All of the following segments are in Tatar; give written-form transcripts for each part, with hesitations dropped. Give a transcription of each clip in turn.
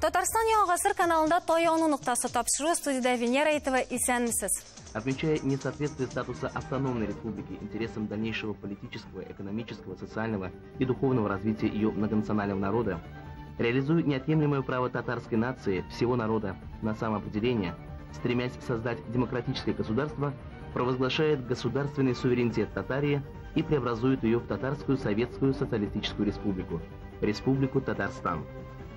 Татарстан Яңа Гасыр каналында Таяну нуктасы тапшыру, студияда Венера Айтова, исәнмесез. Отмечая несоответствие статуса автономной республики интересам дальнейшего политического, экономического, социального и духовного развития ее многонационального народа, реализуя неотъемлемое право татарской нации, всего народа, на самоопределение, стремясь создать демократическое государство, провозглашает государственный суверенитет Татарии и преобразует ее в Татарскую Советскую Социалистическую Республику, Республику Татарстан.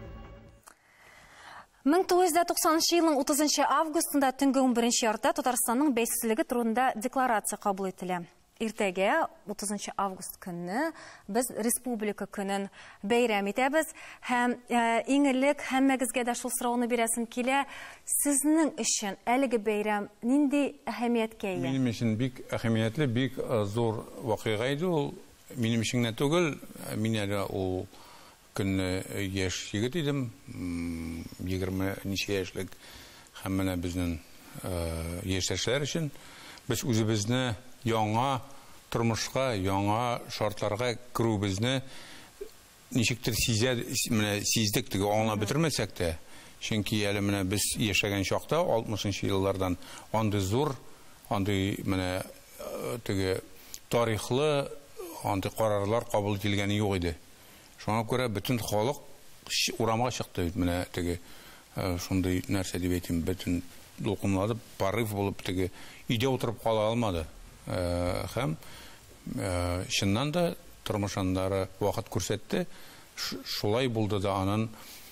1990 елның 30 августында түнгі 11 ярда Татарстанның бәйсізлігі турында декларация кабул ителә. Иртәгә 30 август көнне без республика көнен бәйрәм итәбез һәм иң элек һәммәгезгә дә шул сорауны бирәсем килә. Сезнең өчен әлеге бәйрәм нинди әһәмияткә ия? Минем өчен бик әһәмиятле, бик зур вакыйга иде ул. Минем өчен генә түгел, мин әле ул көнне яшь егет идем, 20 ничә яшьлек, һәм менә безнең яшьтәшләр өчен без үзебезне яңа тормышка, яңа шартларга керүбезне ничектер сиздек, теге аңлап бетермәсәк тә. Чөнки әле менә без яшәгән чакта 60-нчы еллардан андый зур, андый менә теге тарихлы, андый карарлар кабул ителгәне юк иде. Шуңа күрә бөтен халык урамга чыкты, менә теге шундый нәрсә дип әйтим, бөтен дулкынлады, порыв булып теге өйдә утырып кала алмады. Һәм чыннан да тормышындары вакыт күрсәтте, шулай булды да аның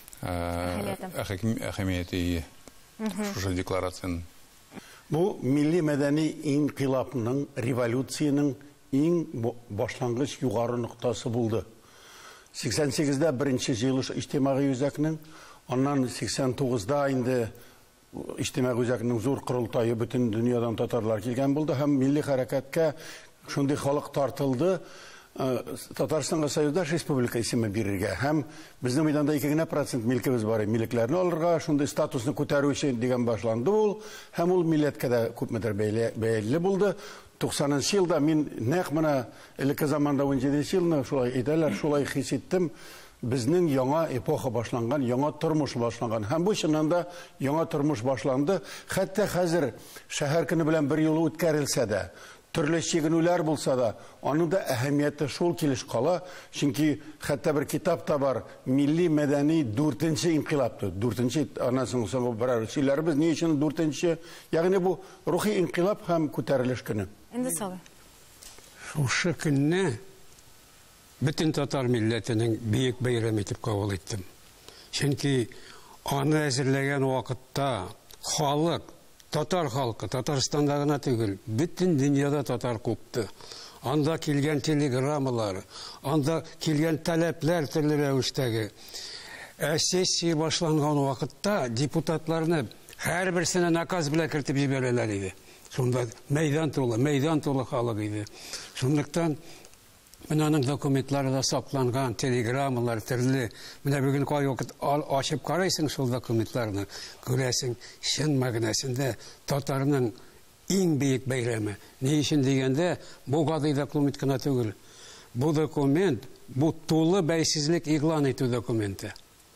әһәмияте шушы декларацияның. Бу милли мәдәни инкыйлабның, революцияның иң башлангыч югары ноктасы булды. 88-дә беренче җыелыш иҗтимагый үзәкнең, аннан 89-да инде иҗтимагый үзәкнең зур курылтайы, бөтен дөньядан татарлар килгән булды һәм милли хәрәкәткә шундый халык тартылды. Татарстанга Союздаш республика исеме бирергә һәм безнең мәйданда 2% милкебез бар, милекләрне алырга, шундый статусны күтәрү өчен дигән башланды ул һәм ул милләткә дә күпмедер бәйле булды. 90-нчы елда мин нәкъ менә элекке заманда 17-нче елны шулай әйтәләр, шулай хис иттем. Безнең яңа эпоха башланган, яңа тормыш башланган. Һәм бу чыннан да яңа тормыш башланды. Хәтта хәзер шәһәр көне белән бер юлы үткәрелсә дә, төрле чигенүләр булса да, аның да әһәмияте шул килеш кала. Чөнки хәтта бер китап та бар, милли мәдәни 4-нче инкыйлабты. 4-нче анасын соңгы берәр сөйләрбез, ни өчен 4-нче? Ягъни бу рухи инкыйлаб һәм күтәрелеш көне. Инде сау. Шушы көнне бөтен татар милләтенең бөек бәйрәм итеп кабул иттем. Чөнки аны әзерләгән вакытта халык, татар халкы, Татарстанда гына түгел, бөтен дөньяда татар күпте. Анда килгән телеграммалар, анда килгән таләпләр төрле рәвештәге. Сессия башланган вакытта депутатларны һәрберсенә наказ белән кертеп җибәрәләр иде. Шунда мәйдан тулы халык иде. Шунлыктан Менәнең документлары да сакланган, телеграммалар төрле. Менә бүген кай вакыт ачып карайсың шул документларны, күрәсең, чын мәгънәсендә татарның иң бөек бәйрәме. Ни өчен дигәндә, бу гади документ кына түгел. Бу документ, бу тулы бәйсезлек игълан итү документы.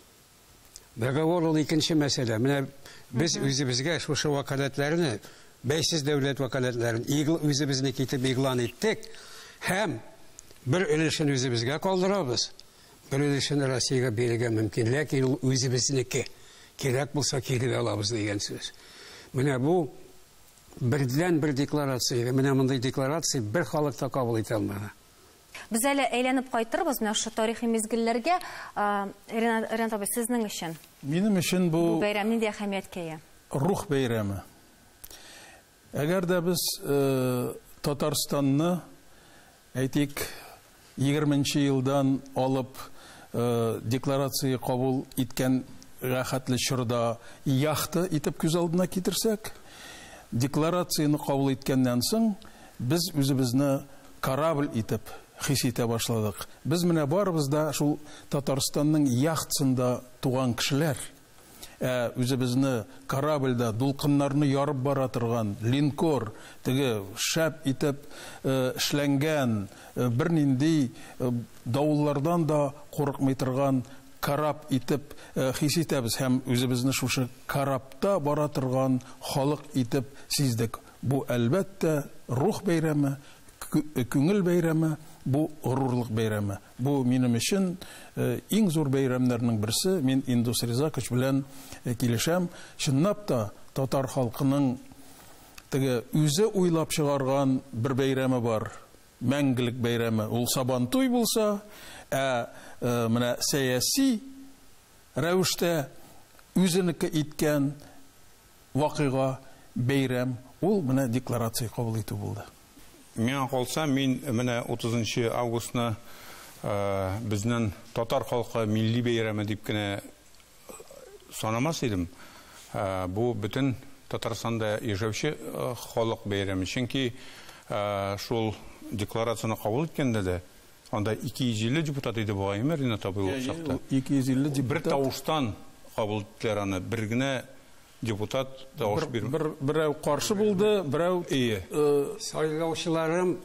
Договор ул икенче мәсьәлә. Менә без үзебезгә шушы вакалатларны, бәйсез дәүләт вакалатларын үзебезне китеп игълан иттек, һәм bir өлешен үзебезгә калдырабыз. Bir өлешен Россиягә бирергә мөмкин, ләкин ул үзебезнеке. Кирәк булса кире алабыз дигән сүз. Менә бу бердән-бер декларация. Менә мондай декларация бер халыкта кабул итә алмады. Без әле әйләнеп кайтырбыз менә шу тарихи мизгелләргә. Ренат абый, сезнең өчен? Минем өчен бу бәйрәм нинди әһәмияткә ия? Рух бәйрәме. Әгәр дә без Татарстанны әйтик 20-нче елдан алып декларация кабул иткән рәхәтле чорда яхты итеп күз алдына китерсәк, декларацияны кабул иткәннән соң без үзебезне корабль итеп хис итә башладык. Без менә барыбыз да шул Татарстанның яхтсында туган кешеләр. Үзебезне корабльда дулкыннарны ярып бара торган линкор, теге шәп итеп эшләнгән, бернинди давыллардан да курыкмый торган карап итеп хис итәбез һәм үзебезне шушы карапта бара торган халык итеп сиздек. Бу әлбәттә рух бәйрәме, күңел бәйрәме, бу горурлык бәйрәме. Бу минем өчен иң зур бәйрәмнәрнең берсе. Мин Индус Ризакович белән килешәм. Чынлап та татар халкының теге үзе уйлап чыгарган бер бәйрәме бар. Мәңгелек бәйрәме. Ул Сабантуй булса, менә сәяси рәвештә үзенеке иткән вакыйга бәйрәм ул менә декларация кабул итү булды. Миңа калса, мин менә 30 августны безнең татар халкы милли бәйрәме дип кенә санамас идем. Бу бөтен Татарстанда яшәүче халык бәйрәме. Чөнки шул декларацияны кабул иткәндә дә анда 250 депутат иде бугаймы Ринат абый ул чакта. 250 депутат. Бер тавыштан кабул иттеләр аны. Бер генә депутат тавыш бирмәде. Берәү каршы булды, берәү Сайлаучыларым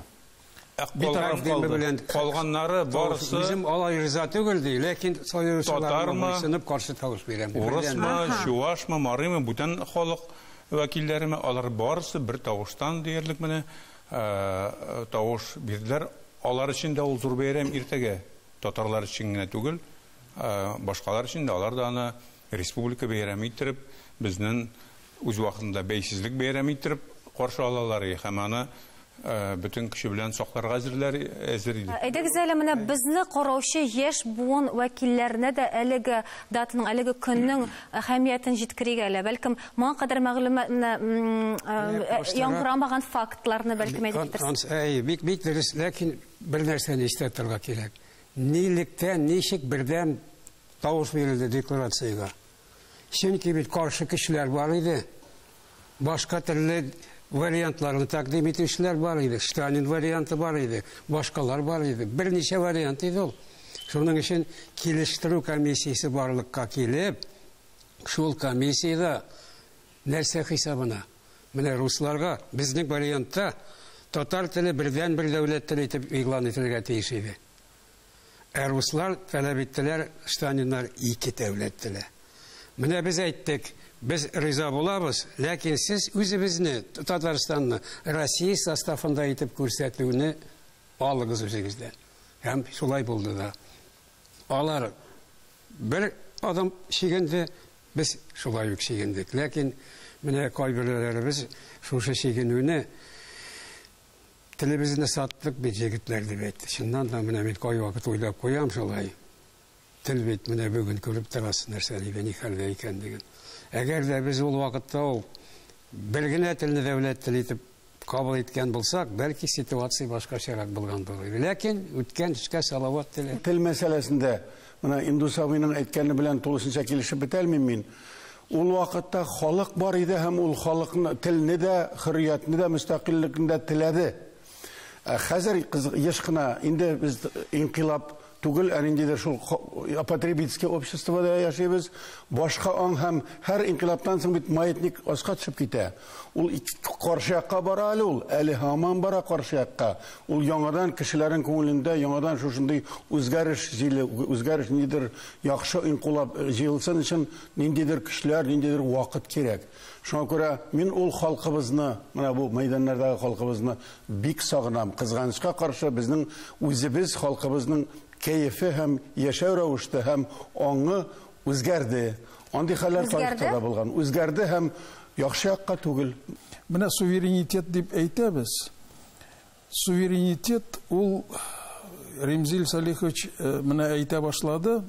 калганнары барысы үзем алай риза түгел ди, ләкин сайлаучыларым сынып каршы тавыш бирәм. Урысмы, Чувашмы, Марымы, бүтән халык вәкилләреме алар барысы бер тавыштан диярлек менә тавыш бирделәр. Алар өчен дә ул зур бәйрәм иртәгә. Татарлар өчен генә түгел, башкалар өчен дә алар да аны республика бәйрәме иттереп, безнең үз вакытында бәйсезлек бәйрәме иттереп каршы алалар һәм аны bütün kişi bilen saqlarga әзер иде. Әйдәгез әле менә безне караучы яшь буын вәкилләренә дә әлеге датаның, әлеге көннең әһәмиятен җиткерик әле. Бәлкем моңа кадәр мәгълүматны яңгырамаган фактларны бәлкем әйттерсез. Бик дөрес, ләкин бер нәрсәне истә торырга кирәк. Нилектән, ничек бердәм тавыш бирелде декларацияга? Чөнки бит каршы кешеләр бар иде. Башка төрле вариантларны тәкъдим итүчеләр бар иде. Сталин варианты бар иде, башкалар бар иде. Берничә вариант иде ул. Шуның өчен килештерү комиссиясе барлыкка килеп, шул комиссияда нәрсә хисабына? Менә русларга безнең вариантта татар теле бердән бер дәүләт теле итеп игълан ителергә тиеш иде. Руслар таләп иттеләр, Сталиннар 2 дәүләт теле. Менә без әйттек, biz риза булабыз, ләкин сез үзебезне Татарстанны Россия составында итеп күрсәтүне алыгыз үзегездән. Һәм шулай булды да. Алар бер адам шигенде, без шулай ук шигендек. Ләкин менә кайберләребез шушы шигенүне телебезне саттык бит җегетләр дип әйтте. Шуннан да менә мин кай вакыт уйлап куям шулай. Тел бит менә бүген күреп торасыз нәрсә дип ни хәлдә икән диген. Әгәр дә без ул вакытта бер генә телне дәүләт теле итеп кабул иткән булсак, бәлки ситуация башкачарак булган булыр. Ләкин үткән эшкә салават теле. Тел мәсьәләсендә менә Индус абыйның әйткәне белән тулысынча килешеп бетәлмим мин. Ул вакытта халык бар иде һәм ул халыкны телне дә, хөрриятне дә, мөстәкыйльлекне дә теләде. Хәзер еш кына инде без инкыйлаб түгел, әниндидер шул потребительское обществода яшәйбез. Башка аң һәм һәр инкыйлабтан соң бит маятник аска төшеп китә. Ул каршы якка бара әле һаман бара каршы якка. Ул яңадан кешеләрнең күңелендә яңадан шушындый үзгәреш җиле, үзгәреш ниндидер яхшы инкыйлаб җыелсын өчен ниндидер кешеләр, ниндидер вакыт кирәк. Шуңа күрә мин ул халкыбызны, менә бу мәйданнардагы халкыбызны бик сагынам. Кызганычка каршы безнең үзебез халкыбызның кәефе һәм яшәү рәвеше һәм аңы үзгәрде. Андый хәлләр тарихта да булган. Үзгәрде һәм яхшы якка түгел. Менә суверенитет дип әйтәбез. Суверенитет ул Ремзил Салихович менә әйтә башлады.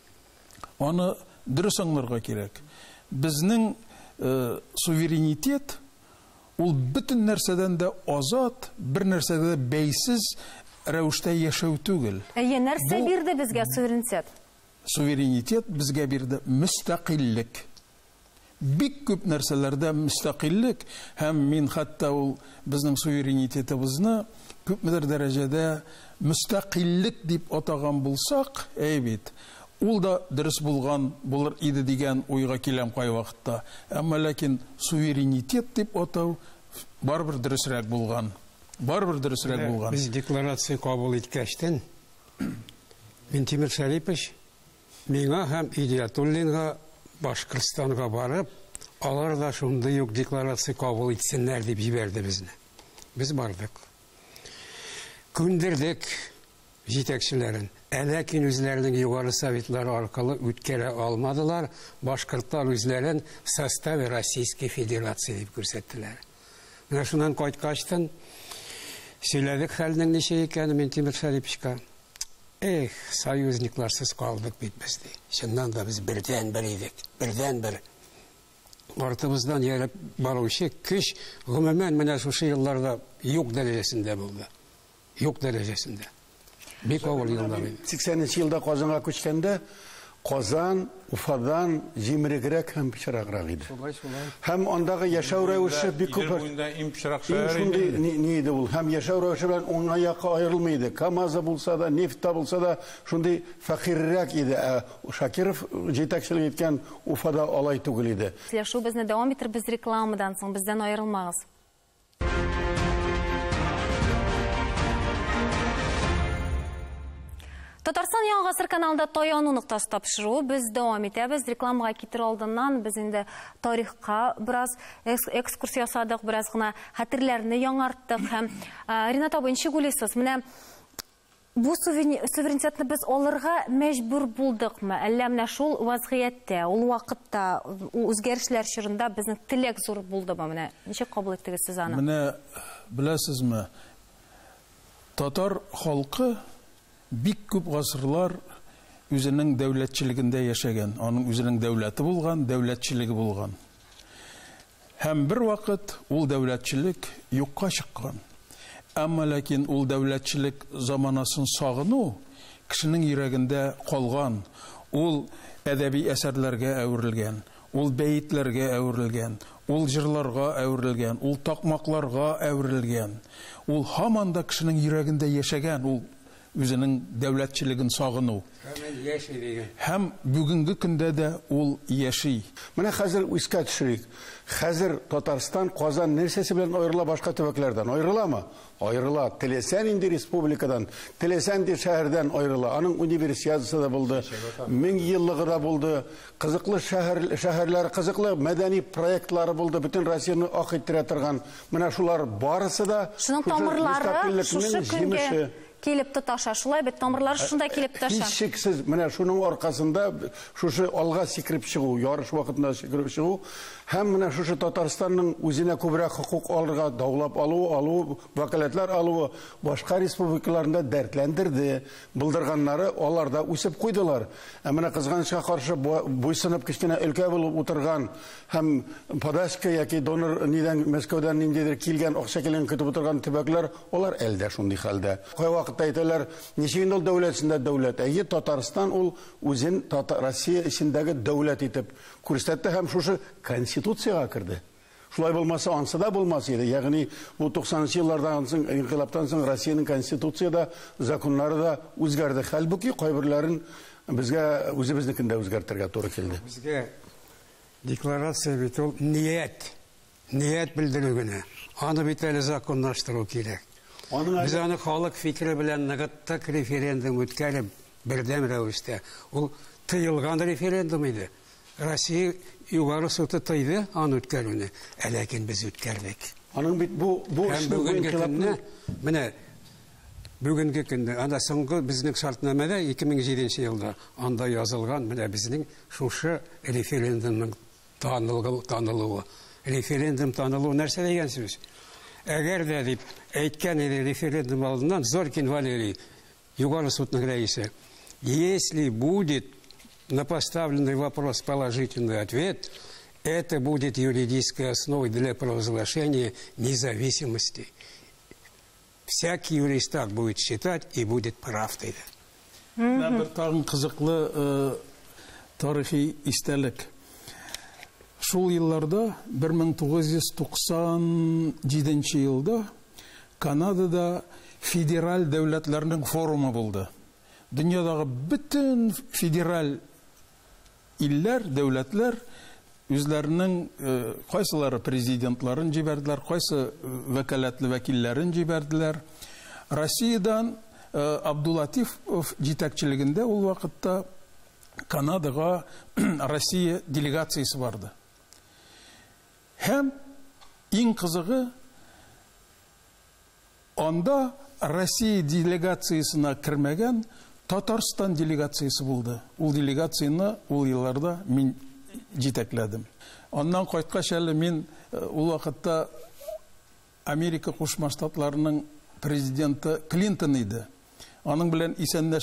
Аны дөрес аңларга кирәк. Безнең суверенитет ул бөтен нәрсәдән дә азат, бер нәрсәдә дә бәйсез рәвештә яшәү түгел. Нәрсә бирде безгә суверенитет? Суверенитет безгә бирде мөстәкыйльлек. Бик күп нәрсәләрдә мөстәкыйльлек һәм мин хәтта ул безнең суверенитетыбызны күпмедер дәрәҗәдә мөстәкыйльлек дип атаган булсак, бит, ул да дөрес булган булыр иде дигән уйга киләм кай вакытта. Әмма ләкин суверенитет дип атау барбер дөресрәк булган. Барбер дөресрәк булган. Без декларация кабул иткәчтен мин Тимер Шәрипович Миңа һәм Идиятуллинга Башкортстанга барып, алар да шундый ук декларация кабул итсеннәр дип җибәрде безне. Без бардык. Күндердек җитәкчеләрен. Ләкин үзләренең югары советлары аркылы үткәрә алмадылар. Башкортлар үзләрен в составе Российской Федерации дип күрсәттеләр. Менә шуннан кайткачтан сөйләдек хәлнең ничә икәнен Минтимер Шәриповичка. Эх, союзникларсыз калдык бит без ди. Шуннан да без бердән-бер идек. Бердән-бер. Артыбыздан ярып баручы көч гомумән менә шушы елларда юк дәрәҗәсендә булды. Юк дәрәҗәсендә. Бик авыр еллар. 80 елда Казанга күчкәндә Казан Уфадан җимерегрәк һәм пычраграк иде. Һәм андагы яшәү рәвеше бик күп. Ни иде ул? Һәм яшәү рәвеше белән уңай якка аерылмый иде. КАМАЗа булса да, нефть булса да, шундый фәкыйррәк иде. Шакиров җитәкчелек иткән Уфада алай түгел иде. Сөйләшү безне дәвам итер, без рекламадан соң бездән аерылмагыз. Татарстан Яңа гасыр каналында таяну нуктасы тапшыру. Без дәвам итәбез. Рекламага китер алдыннан без инде тарихка бераз экскурсия ясадык, бераз гына хәтерләрне яңарттык һәм Ринат абый, ничек уйлыйсыз? Менә бу суверенитетны без алырга мәҗбүр булдыкмы? Әллә менә шул вазгыятьтә, ул вакытта, үзгәрешләр чорында безнең теләк зур булдымы? Менә ничек кабул иттегез сез аны? Менә беләсезме? Татар халкы бик күп гасырлар үзенең дәүләтчелегендә яшәгән, аның үзенең дәүләте булган, дәүләтчелеге булган. Һәм бер вакыт ул дәүләтчелек юкка чыккан. Әмма ләкин ул дәүләтчелек заманасын сагыну кешенең йөрәгендә калган. Ул әдәби әсәрләргә әверелгән, ул бәйтләргә әверелгән, ул җырларга әверелгән, ул такмакларга әверелгән. Ул һаман да кешенең йөрәгендә яшәгән, ул үзенең дәүләтчелеген сагыну. Һәм бүгенге көндә дә ул яши. Менә хәзер искә төшерик. Хәзер Татарстан Казан нәрсәсе белән аерыла башка төбәкләрдән? Аерыламы? Аерыла. Теләсән инде республикадан, теләсән ди шәһәрдән аерыла. Аның универсиадасы да булды. 1000 еллыгы да булды. Кызыклы шәһәрләр, кызыклы мәдәни проектлары булды. Бөтен Россияны ак иттерә торган. Менә шулар барысы да шуның тамырлары шушы көнгә килеп тоташа. Шулай бит тамырлары шунда килеп тоташа. Һичшиксез менә шуның аркасында шушы алга сикереп чыгу, ярыш вакытында сикереп чыгу һәм менә шушы Татарстанның үзенә күбрәк хукук алырга даулап алу, вакалатлар алу башка республикаларында дәртләндерде. Булдырганнары аларда үсеп куйдылар. Менә кызганычка каршы буйсынып кичкенә өлкә булып утырган һәм подачка яки донор нидән Мәскәүдән ниндидер килгән акча килгән көтеп утырган төбәкләр, алар әлдә шундый хәлдә. Әйтәләр, ничек ул дәүләтсендә дәүләт. Әйе, Татарстан ул үзен Россия исендәге дәүләт итеп күрсәтте һәм шушы конституцияга керде. Шулай булмаса, ансы да булмас иде. Ягъни бу 90-нчы еллардан соң, инкыйлабтан соң Россиянең конституцияда, законнары да үзгәрде. Хәлбуки кайберләрен безгә үзебезнекендә үзгәртергә туры килде. Безгә декларация бит ул ният белдерү генә. Аны бит әле законлаштыру кирәк. Biz аны халык фикере белән ныгыттык, референдум үткәреп, бердәм рәвештә. Ул тыелган референдум иде. Россия югары суды тыйды аны үткәрүне. Ләкин без үткәрдек. Аның бит бу бүгенге көндә, анда соңгы безнең шартнамәдә 2007 елда анда язылган, менә безнең шушы референдумның танылуы. Референдум танылуы нәрсә дигән сүз? Әгәр дә дип әйткән иде референдум алдыннан Зоркин Валерий, югары судның рәисе, если будет на поставленный вопрос положительный ответ, это будет юридической основой для провозглашения независимости. Всякий юрист так будет считать и будет прав. Бер тагын кызыклы тарихи истәлек. Шул елларда 1997 елда Канадада федераль дәүләтләрнең форумы булды. Дөньядагы бөтен федераль илләр, дәүләтләр үзләренең кайсылары президентларын җибәрделәр, кайсы вәкаләтле вәкилләрен җибәрделәр. Россиядән Абдулатифов җитәкчелегендә ул вакытта Канадаға Россия делегациясы барды. Һәм ең қызығы, онда Россия делегациясына кірмеген Татарстан делегациясы болды. Ол делегацияны ол елларда мен жетекледім. Ондан қайтқаш әлі мен ол вақытта Америка Қосшы Штатларының президенті Клинтон еді. Оның білен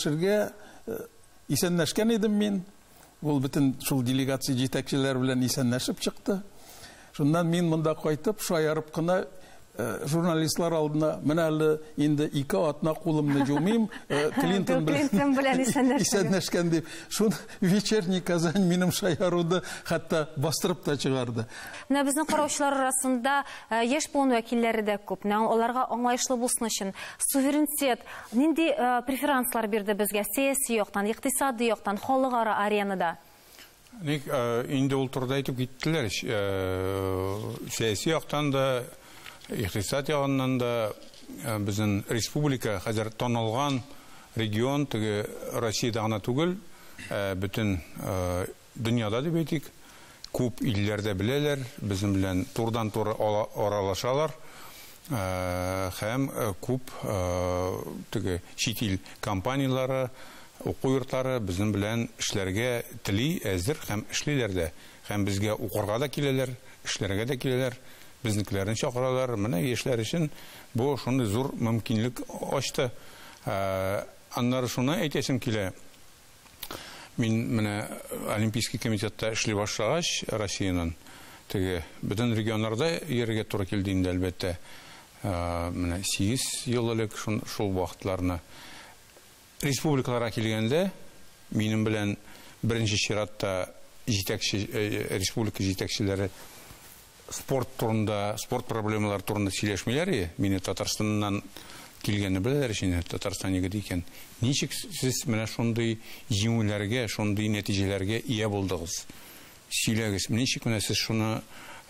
исәнләшкен едім мен. Ол бүтін шул делегация жетекшілер білен исәнләшіп шықты. Шундан мен мұнда қайтып, шайарып қына журналистлар алдына, мен әлі енді екі атына қолымны жумайым, Клинтон білен исәнләшкен деп. Шун вечерний Казань менің шаяруды хатта бастырып та шығарды. Біздің қараушылар арасында еш буын вәкилләре дә күп. Оларға аңлайышлы булсын өчен суверенитет, нинди преферанслар бирде безгә сәяси яктан, икътисади яктан, халыкара аренада? Инде ул турыда әйтеп киттеләр. Сәяси яктан да, икътисад ягыннан да безнең республика хәзер танылган регион, теге Россиядә гына түгел, бөтен дөньяда дип әйтик, күп илләрдә беләләр, безнең белән турдан-туры аралашалар. Һәм күп теге чит ил компаниялары, уку йортлары безнең белән эшләргә тели, әзер һәм эшлиләр дә. Һәм безгә укырга да киләләр, эшләргә дә киләләр. Безнекеләрне чакыралар. Менә яшьләр өчен бу шундый зур мөмкинлек ачты. Аннары шуны әйтәсем килә. Мин менә Олимпийский комитетта эшли башлагач, Россиянын теге бөтен регионнарда йөрергә туры килде инде әлбәттә. Менә 8 ел элек шул вакытларны республикаларга килгәндә минем белән беренче чиратта республика җитәкчеләре спорт турында, спорт проблемалары турында сөйләшмиләр. Мине Татарстаннан килгәнне беләләр өчен, Татарстан егет икән. Ничек сез менә шундый җиңүләргә, шундый нәтиҗәләргә ия булдыгыз? Сөйләгез, ничек менә сез шуны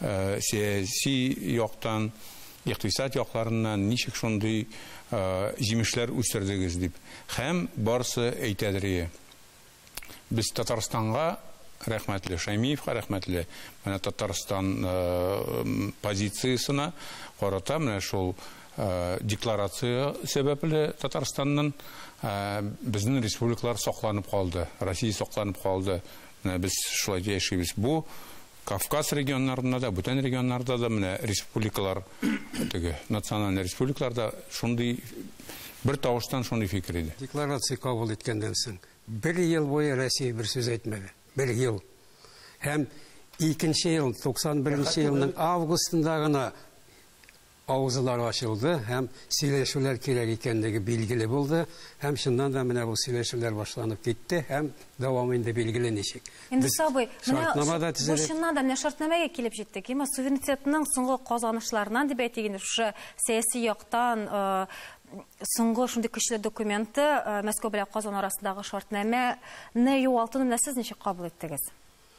сәяси яктан, икътисад якларыннан ничек шундый җимешләр үстердегез дип. Һәм барысы әйтәдер. Без Татарстанга рәхмәтле, Шаймиевка рәхмәтле. Менә Татарстан позициясына карата менә шул декларация сәбәпле Татарстанның безнең республикалар сакланып калды, Россия сакланып калды. Менә без шулай яшибез. Бу Кавказ регионнарында да, бүтән регионнарда да менә республикалар, теге националь республикаларда шундый бер тавыштан шундый фикер иде. Декларация кабул иткәндән соң 1 ел буе Россия бер сүз әйтмәде. 1 ел. Һәм 2нче ел, 91нче елның августында гына авызлар ачылды, һәм сөйләшүләр кирәк икәнлеге билгеле булды, һәм шуннан да менә бу сөйләшүләр башланып китте, һәм дәвам инде билгеле ничек. Инде сабый, менә шуннан да шартнамәгә килеп җиттек. Суверенитетның соңгы казанышларынан дип әйтегез, шушы сәяси яктан соңгы шундый көчле документы Мәскәү белән Казан арасындагы шартнамәне югалтуны сез ничек кабул иттегез?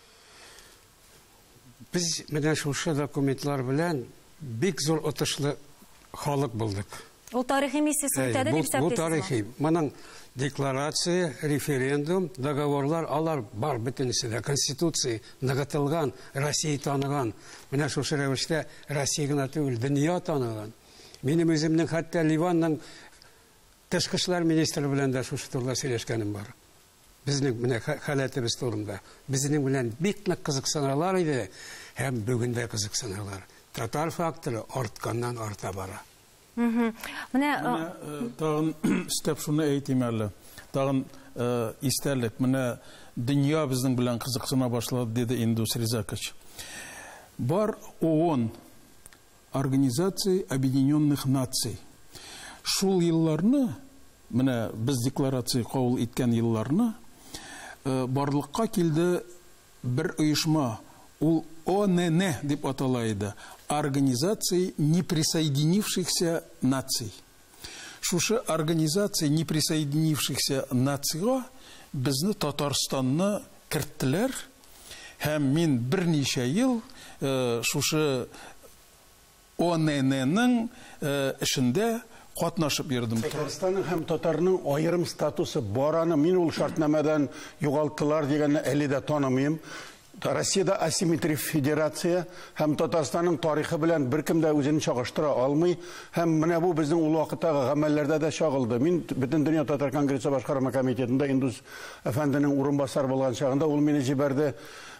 Без менә шушы документлар белән бик зур отышлы халык булдык. Ул тарихи миссиясын үтәде дип исәпләйсезме? Бу тарихи. Моның декларация, референдум, договорлар, алар бар бөтенесе дә. Конституция ныгытылган, Россия таныган. Менә шушы рәвештә Россия гына түгел, дөнья таныган. Минем үземнең хәтта Ливанның тышкы эшләр министры белән дә шушы турыда сөйләшкәнем бар. Безнең менә халәтебез турында. Безнең белән бик нык кызыксыналар иде, һәм бүген дә кызыксыналар. Татар факторы артканнан арта бара. Менә тагын истәп шуны әйтим әле. Тагын истәлек, менә дөнья безнең белән кызыксына башлады, диде Индус Ризакович. Бар ООН, Организация Объединенных Наций. Шул елларны, менә без декларация кабул иткән елларны, барлыкка килде бер оешма. Ул ОНН дип атала иде. Организация неприсоединившихся наций. Шушы организация неприсоединившихся нацийга безне Татарстанны керттеләр. Һәм мин берничә ел шушы ОННның эшендә катнашып йөрдем. Татарстанның һәм татарның аерым статусы бараны мин ул шартнамадан югалтылар дигәнне әле дә танымыйм. Россиядә асимметрик федерация һәм Татарстанның тарихы белән беркем дә үзен чагыштыра алмый һәм менә бу безнең ул вакыттагы гамәлләрдә дә чагылды. Мин бөтен дөнья татар конгрессы башкарма комитетында Индус әфәнденең урынбасар булган чагында ул мине җибәрде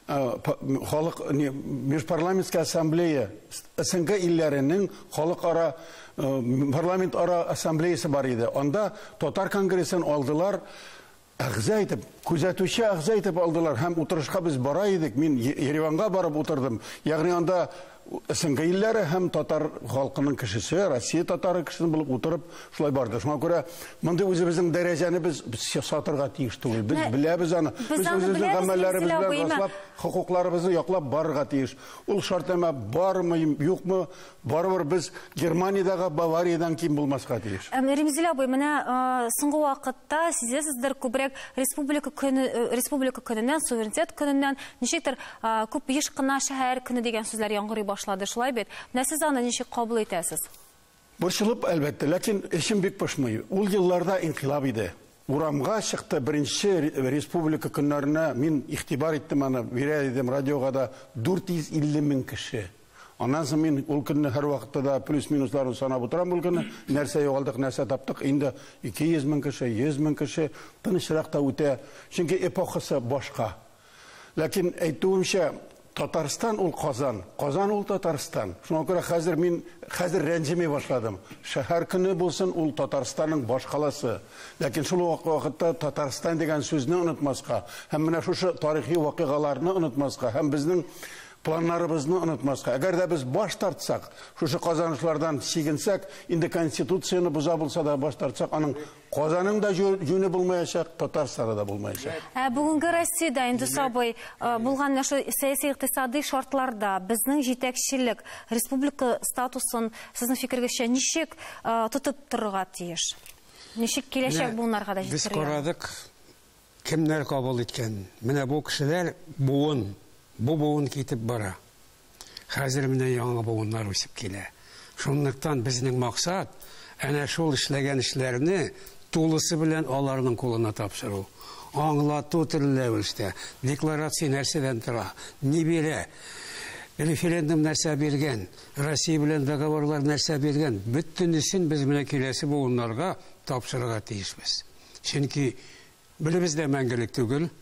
халык межпарламентская ассамблея СНГ илләренең халыкара парламент ара ассамблеясы бар иде. Анда татар конгрессын алдылар. Әгъза итеп, күзәтүче әгъза итеп алдылар һәм утырышка без бара идек. Мин Ереванга барып утырдым. Ягъни анда СНГ илләре һәм татар халкының кешесе, Россия татары кешесе булып утырып шулай барды. Шуңа күрә мондый үзебезнең дәрәҗәне без сатырга тиеш түгел. Без беләбез аны. Без үзебезнең гамәлләребез белән раслап, хукукларыбызны яклап барырга тиеш. Ул шартлама бармы, юкмы? Барыбер без Германиядәге Бавариядан ким булмаска тиеш. Ремзилә абый, менә соңгы вакытта сизәсездер күбрәк республика көненнән, суверенитет көненнән ничектер күп еш кына шәһәр көне дигән сүзләр яңгырый башлады, шулай бит. Менә сез аны ничек кабул итәсез? Борчылып, әлбәттә, ләкин эшем бик пошмый. Ул елларда инкыйлаб иде. Урамга чыкты беренче республика көннәренә, мин игътибар иттем аны, бирә идем радиога да 450 мең кеше. Аннан соң мин ул көнне һәр вакытта да плюс-минусларын санап утырам ул көнне. Нәрсә югалдык, нәрсә таптык. Инде 200 мең кеше, 100 мең кеше тынычрак та үтә. Чөнки эпохасы башка. Ләкин әйтүемчә, Татарстан ул Казан, Казан ул Татарстан. Шуңа күрә хәзер рәнҗемей башладым. Шәһәр көне булсын, ул Татарстанның баш каласы. Ләкин шул вакытта Татарстан дигән сүзне онытмаска, һәм менә шушы тарихи вакыйгаларны онытмаска, һәм безнең планнарыбызны онытмаска. Әгәр дә без баш тартсак, шушы казанышлардан чигенсәк, инде конституцияны буза булса да баш тартсак, аның Казанның да жөне булмаячак, Татарстанда да булмаячак. Бүгенге Россиядә инде сабый булган сәяси икътисади шартларда безнең җитәкчелек республика статусын сезнең фикергезчә ничек тотып торырга тиеш? Ничек киләчәк булнарга да җиткерә? Без карадык, кемнәр кабул иткән. Менә бу кешеләр буын китеп бара. Хәзер менә яңа буыннар үсеп килә. Шунлыктан безнең максат әнә шул эшләгән эшләрне тулысы белән аларның кулына тапшыру. Аңлату төрләвештә, декларация нәрсәдән тора, ни бирә, референдум нәрсә биргән, Россия белән договорлар нәрсә биргән, бөтенесен без менә киләсе буыннарга тапшырырга тиешбез. Чөнки белебез дә мәңгелек түгел.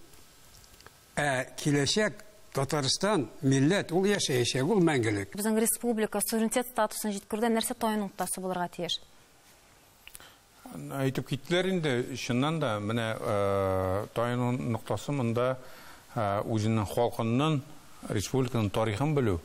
Киләчәк Татарстан, милләт, ул яшәячәк, ул мәңгелек. Безнең республика суверенитет статусын җиткерүдә нәрсә таян ноктасы булырга тиеш? Әйтеп киттеләр инде, чыннан да, менә таяну ноктасы монда үзенең халкының, республиканың тарихын белү.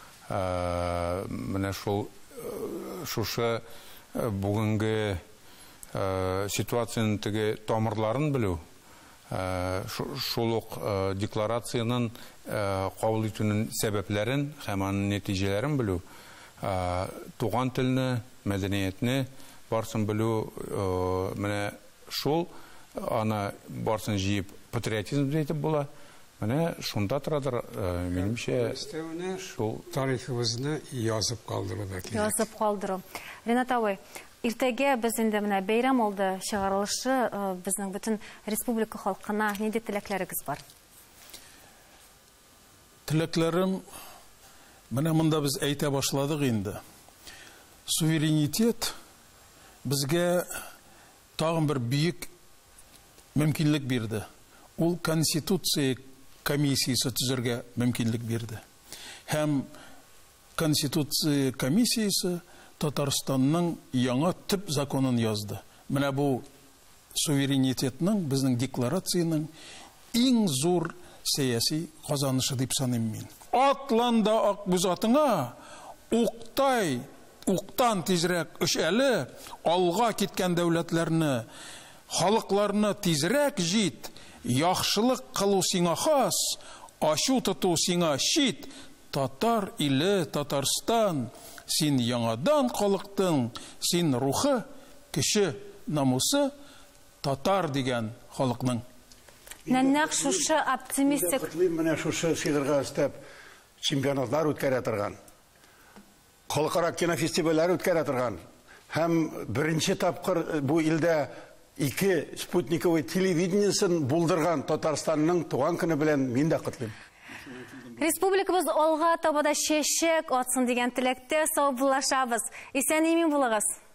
Менә шушы бүгенге ситуацияның теге тамырларын белү. Шул ук декларацияның кабул итүнең сәбәпләрен һәм аның нәтиҗәләрен белү. Туган телне, мәдәниятне барсын белү, менә шул ана барсын җыеп патриотизм дип була. Менә шунда торадыр, минемчә, шул тарихыбызны язып калдыру да кирәк. Язып калдыру. Ренат абый, иртәгә без инде менә бәйрәм алды чыгарылышы, безнең бөтен республика халкына нинди теләкләрегез бар? Теләкләрем, менә монда без әйтә башладык инде. Суверенитет безгә тагын бер бөек мөмкинлек бирде. Ул конституция комиссиясе төзергә мөмкинлек бирде. Һәм конституция комиссиясе Татарстанның яңа төп законын язды. Менә бу суверенитетның, безнең декларацияның иң зур сәяси казанышы дип саныйм мин. Атланда ак бүз атыңа, уктан тизрәк эшле, алга киткән дәүләтләрне, халыкларны тизрәк җит, яхшылык кылу сиңа хас, ачу тоту сиңа чит, татар иле, Татарстан, син яңадан халыктың, син рухы, кеше намусы, татар дигән халыкның. Нәнәк шушы оптимистик. Менә шушы шигырьгә өстәп чемпионатлар үткәрә торган. Халыкара кинофестивальләр үткәрә торган. һәм беренче тапкыр бу илдә 2 спутниковый телевидениесен булдырган Татарстанның туган көне белән мин дә котлыйм. Республикабыз алга табада чәчәк атсын дигән теләктә саубуллашабыз. Исән-имин булыгыз.